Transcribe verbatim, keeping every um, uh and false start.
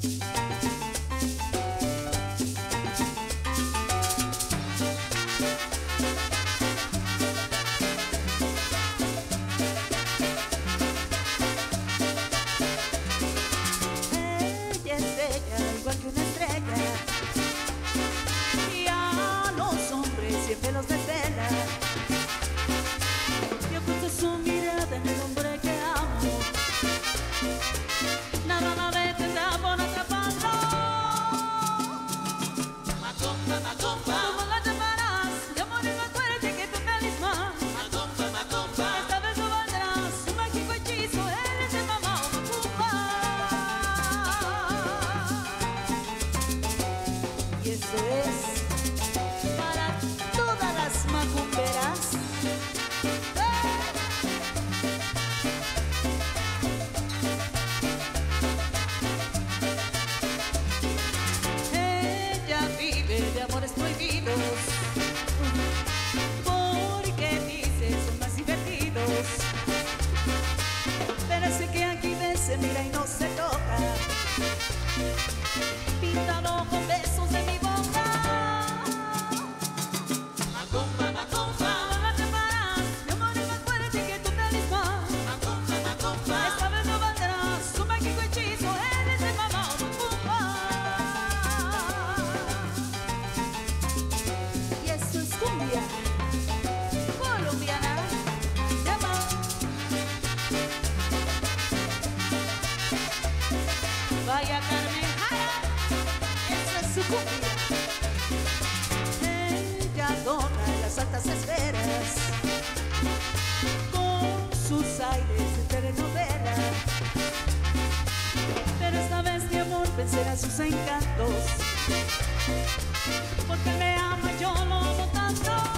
Ella es bella, igual que una estrella, y a los hombres siempre los desvela. Yo oculto su mirada en el hombre que amo, nada la detendrá por atraparlo. Macumba, macumba, ¿Cómo la llamarás? De amor es más fuerte que tu talismán. macumba, macumba. Esta vez no valdrás un mágico hechizo, él es el mamá Macumba. Y eso es para todas las macumberas. Ella vive de amores prohibidos, porque dice son más divertidos. Pero sé que aquí ves, se mira y no se toca. Píntalo con besos de mi boca. Macumba, macumba, No la llamarás, mi amor es más fuerte que tu talismán. macumba, macumba. Esta vez no valdrás un mágico hechizo, él es el mamá Macumba. Y eso es cumbia colombiana. Llama. Vaya Carmen Jara, esa es su cumbia. Ella adorna las altas esferas con sus aires de telenovela. Pero esta vez mi amor vencerá sus encantos, porque me ama, yo lo amo tanto.